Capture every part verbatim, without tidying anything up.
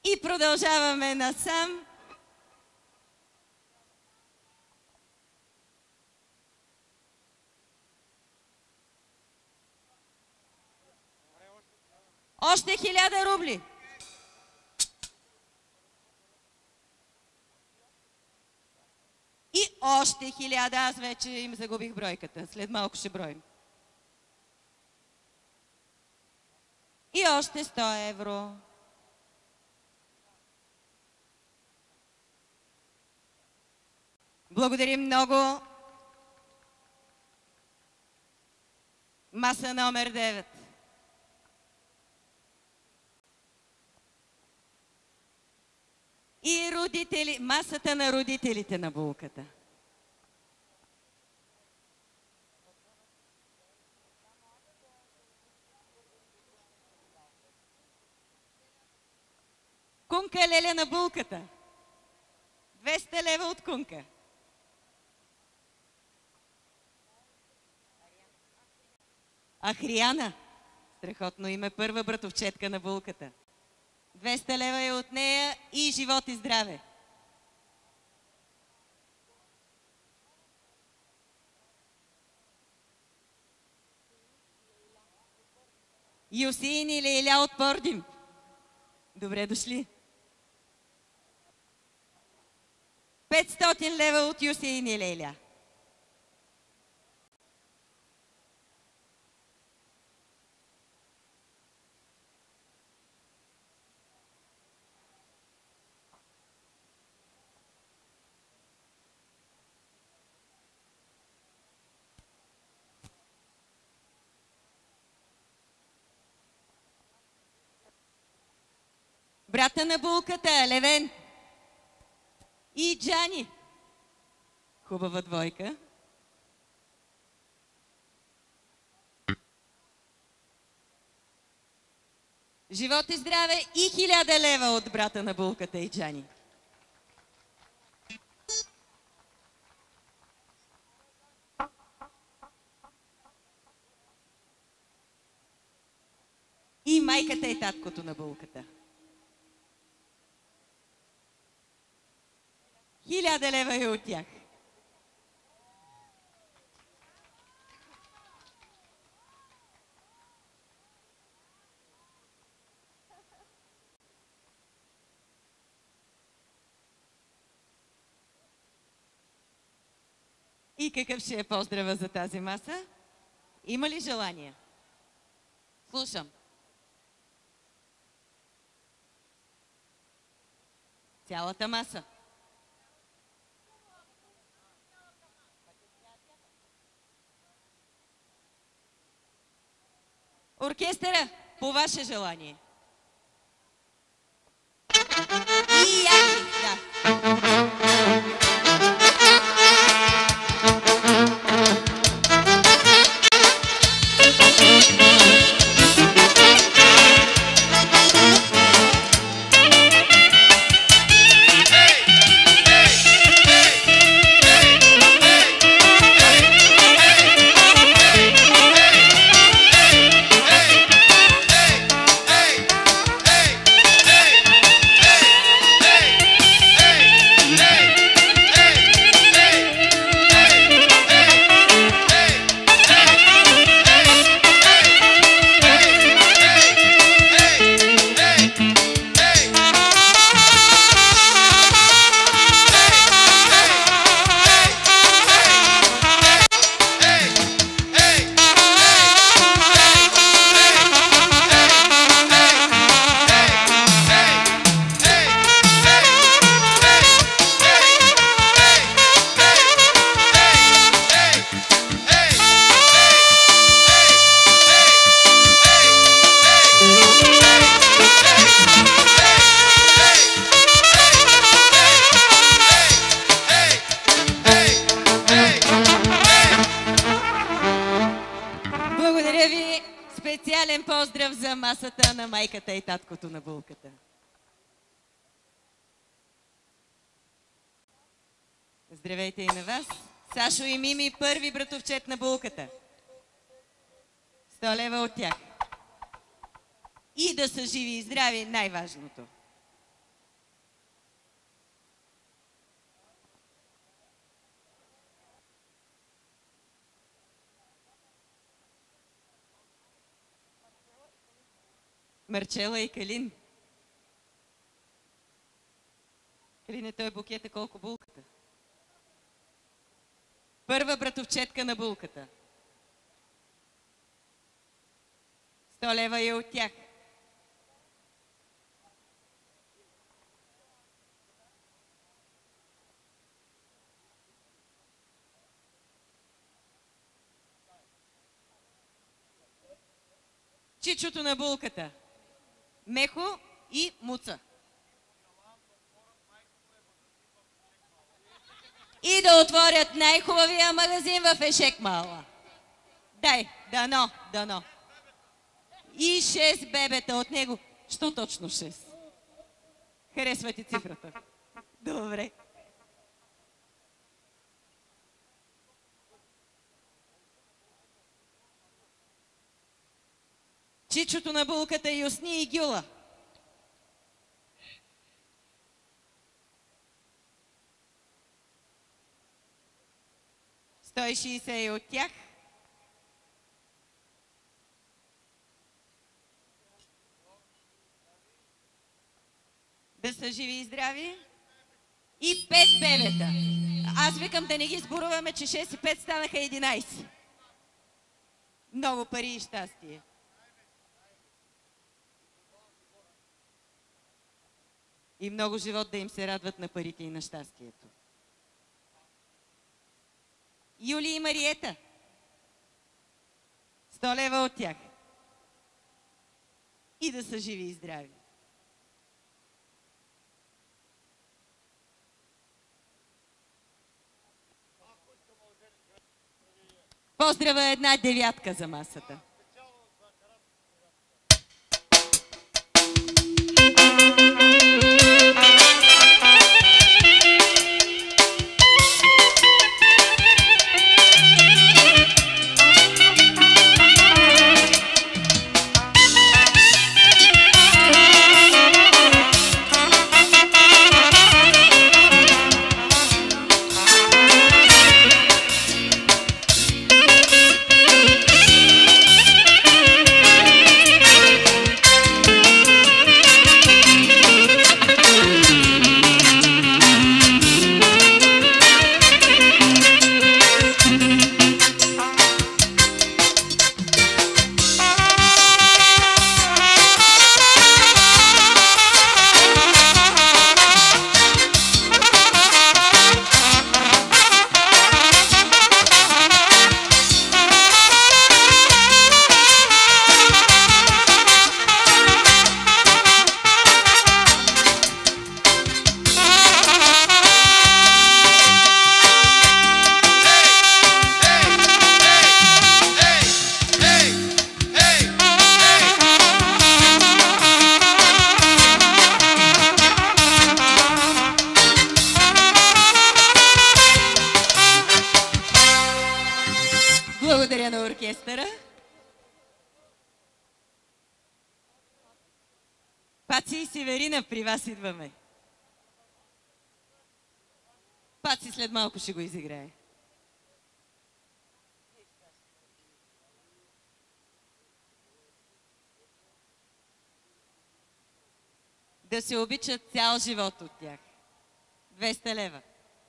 И продължаваме насам. Още хиляда рубли. И още хиляда. Аз вече им загубих бройката. След малко ще броим. И още сто евро. Благодарим много. Маса номер девет. И родители, масата на родителите на булката. Кунка леля на булката. двеста лева от кунка. Ахрияна. Страхотно име. Първа братовчетка на булката. двеста лева е от нея и живот и здраве. Юсин и Лейля от Пордим. Добре дошли. петстотин лева от Юсин и Лейля. Брата на булката, Левен и Джани. Хубава двойка. Живот и здраве и хиляда лева от брата на булката и Джани. И майката и таткото на булката. Хиляда лева е от тях. И какъв ще е поздрава за тази маса? Има ли желание? Слушам. Цялата маса. Оркестъра, по ваше желание. И яки, да. Специален поздрав за масата на майката и таткото на булката. Здравейте и на вас. Сашо и Мими, първи братовчет на булката. сто лева от тях. И да са живи и здрави, най-важното. Марчела и Калин. Калине, той букет е колко булката? Първа братовчетка на булката. Сто лева е от тях. Чичото на булката. Мехо и Муца. И да отворят най-хубавия магазин в Ешекмала. Дай, дано, дано. И шест бебета от него. Що точно шест? Харесва ти цифрата? Добре. Чичото на булката Юсни и Гюла. сто и шейсет от тях. Да са живи и здрави. И пет бебета. Аз викам да не ги сборуваме, че шест и пет станаха единайсет. Много пари и щастие. И много живот да им се радват на парите и на щастието. Юли и Мариета. сто лева от тях. И да са живи и здрави. Поздрава една девятка за масата. Благодаря на оркестъра. Паци и Северина, при вас идваме. Паци след малко ще го изиграе. Да се обичат цял живот от тях. двеста лева.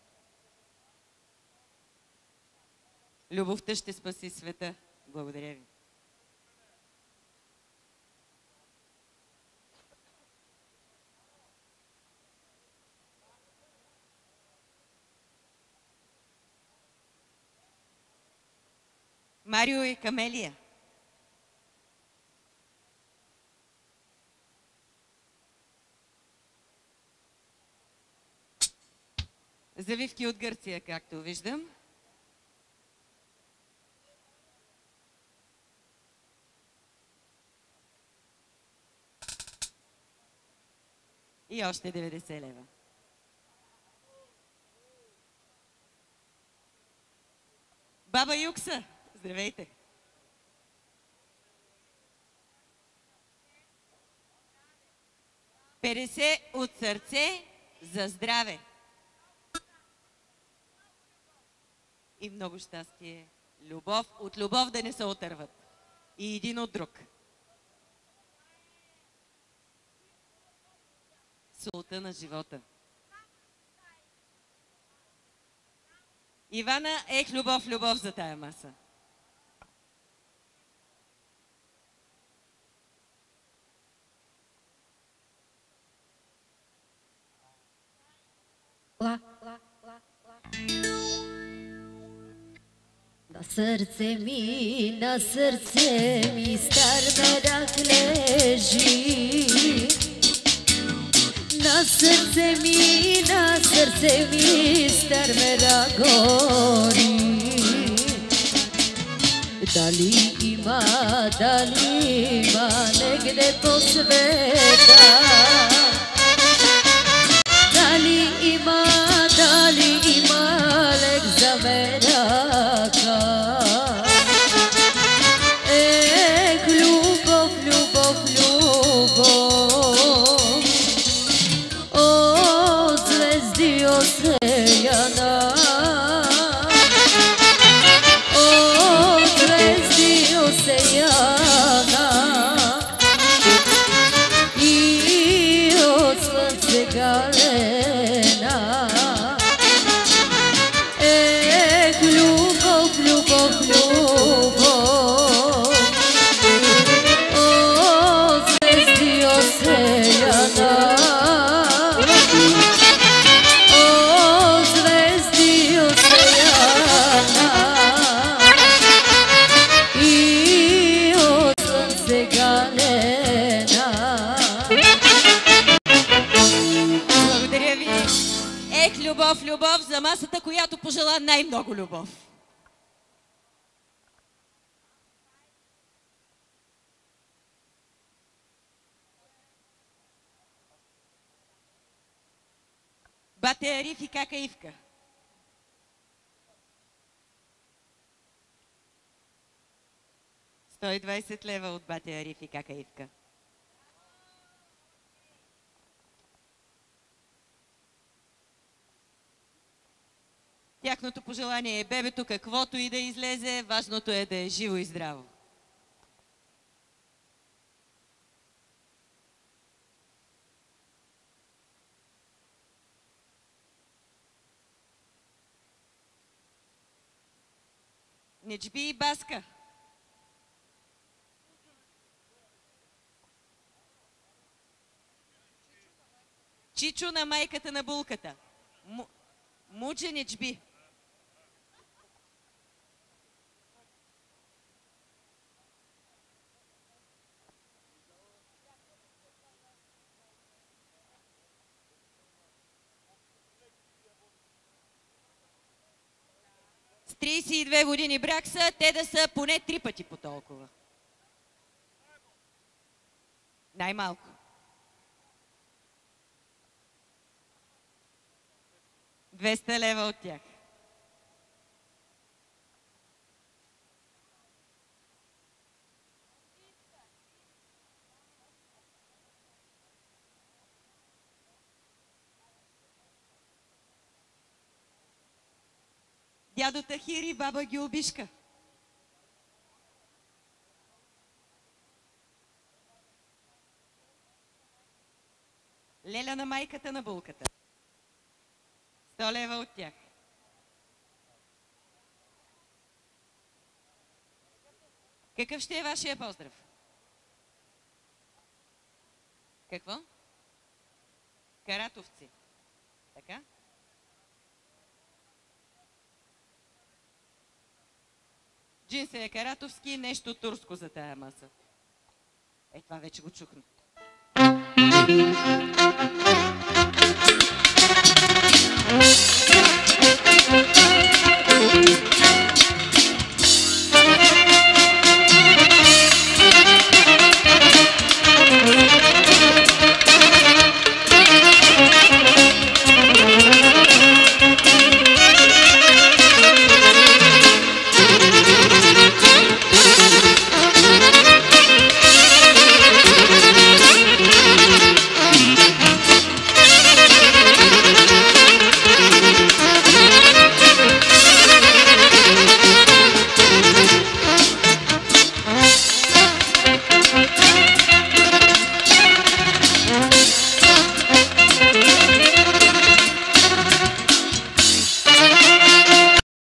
Любовта ще спаси света. Благодаря ви. Марио и Камелия. Завивки от Гърция, както виждам. И още деветдесет лева. Баба Юкса, здравейте! петдесет от сърце за здраве. И много щастие, любов, от любов да не се отърват. И един от друг. солта на живота. Ивана, ех, любов, любов за тая маса. Na srce mi, na srce mi star merak leži. Na srce mi, na srce mi star merak gori. Da li ima, da li ima negde po sveta? Da li ima, da li ima lek za meraka? Eh, ljubov, ljubov, ljubov od zvezdi osejana, od zvezdi osejana i od sunce galena. Eh, ljubov, ljubov, ljubov od zvezdi osejana, od zvezdi osejana i od sunce galena. Благодаря ви. Ех, любов, любов за масата, която пожела най-много любов. Бате Ариф и кака Ивка. сто и двайсет лева от бате Ариф и кака Ивка. Тяхното пожелание е бебето каквото и да излезе, важното е да е живо и здраво. Неджби и Баска. Чичо на майката на булката. Муджа Неджби. С трийсет и две години брак са, те да са поне три пъти по толкова. Най-малко. двеста лева от тях. Дядо Тахир и баба Гюлбишка. Леля на майката на булката. сто лева от тях. Какъв ще е вашия поздрав? Какво? Каратовци. Така? Джинсът е каратовски, нещо турско за тая маса. Е, това вече го чухме.